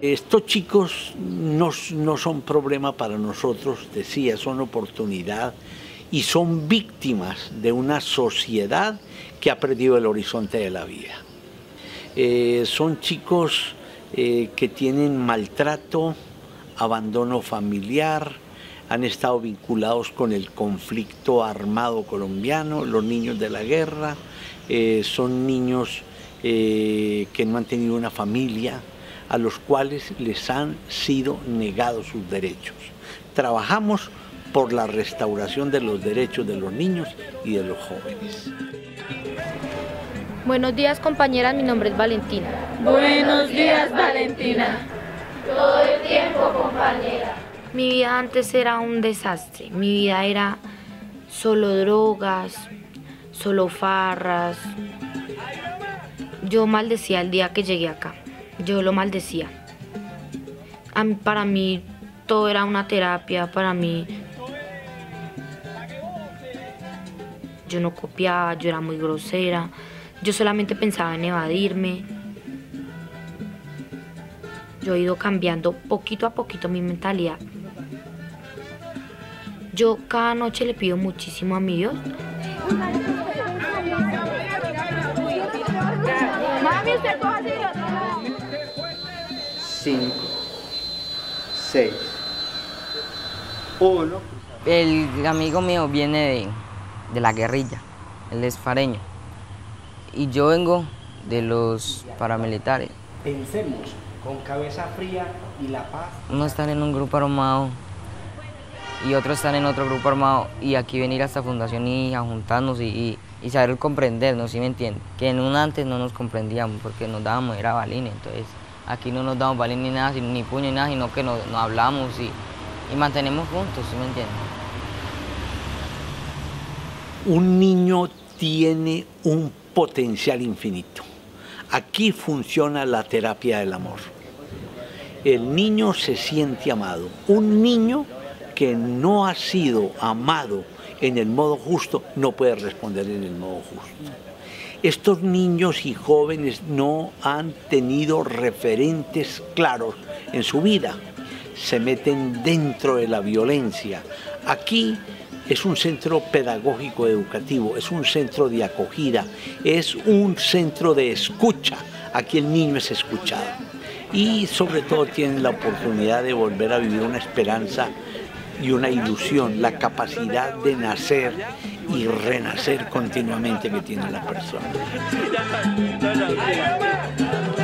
Estos chicos no son problema para nosotros, decía, son oportunidad y son víctimas de una sociedad que ha perdido el horizonte de la vida. Son chicos que tienen maltrato, abandono familiar, han estado vinculados con el conflicto armado colombiano, los niños de la guerra, son niños que no han tenido una familia, a los cuales les han sido negados sus derechos. Trabajamos por la restauración de los derechos de los niños y de los jóvenes. Buenos días, compañeras, mi nombre es Valentina. Buenos días, Valentina. Todo el tiempo, compañera. Mi vida antes era un desastre. Mi vida era solo drogas, solo farras. Yo maldecía el día que llegué acá. Yo lo maldecía. Para mí todo era una terapia, para mí yo no copiaba, yo era muy grosera, yo solamente pensaba en evadirme. Yo he ido cambiando poquito a poquito mi mentalidad. Yo cada noche le pido muchísimo a mi Dios. Mami, usted coja así. 5, 6, 1. El amigo mío viene de la guerrilla, él es fareño. Y yo vengo de los paramilitares. Pensemos con cabeza fría y la paz. Uno está en un grupo armado y otros están en otro grupo armado. Y aquí venir a esta fundación y a juntarnos y saber comprendernos, ¿sí me entiende? Que en un antes no nos comprendíamos porque nos dábamos, era balines, entonces aquí no nos damos balines ni nada, ni puño ni nada, sino que nos hablamos y mantenemos juntos, ¿sí me entiende? Un niño tiene un potencial infinito. Aquí funciona la terapia del amor. El niño se siente amado. Un niño que no ha sido amado en el modo justo no puede responder en el modo justo. Estos niños y jóvenes no han tenido referentes claros en su vida. Se meten dentro de la violencia. Aquí es un centro pedagógico educativo, es un centro de acogida, es un centro de escucha. Aquí el niño es escuchado. Y sobre todo tienen la oportunidad de volver a vivir una esperanza y una ilusión, la capacidad de nacer y renacer continuamente que tiene la persona.